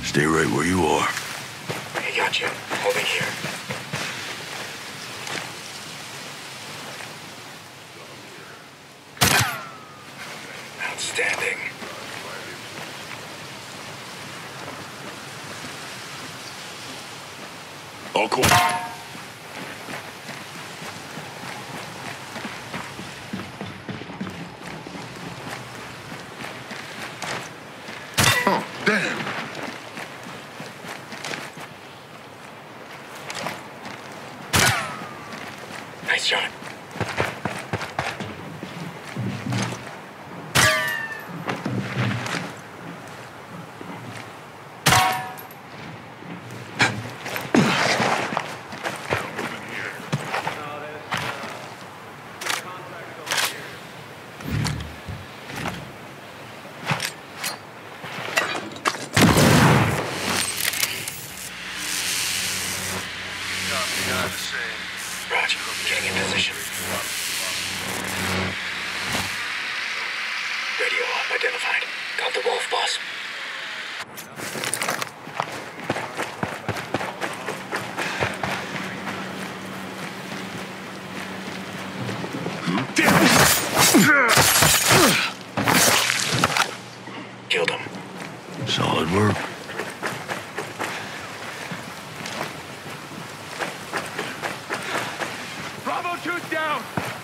Stay right where you are. I got you. Holding here. Outstanding. All cool. Oh, damn. Nice shot. Roger, getting in position. Radio op identified. Got the wolf, boss. Killed him. Solid work. Bravo 2's down!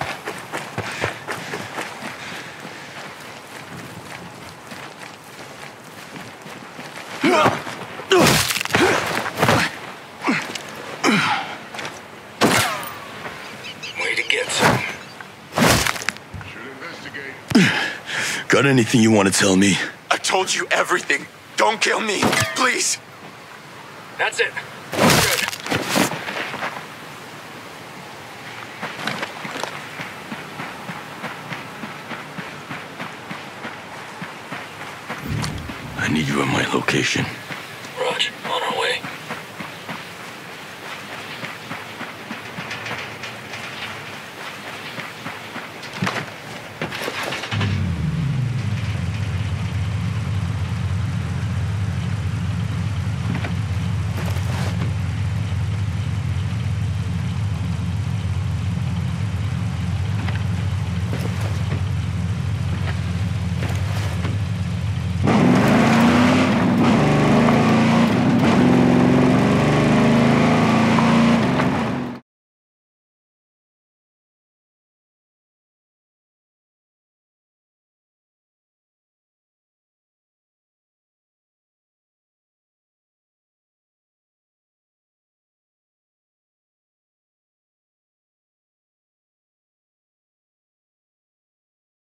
Way to get some. Should investigate. Got anything you want to tell me? I told you everything. Don't kill me, please. That's it. Good. I need you at my location.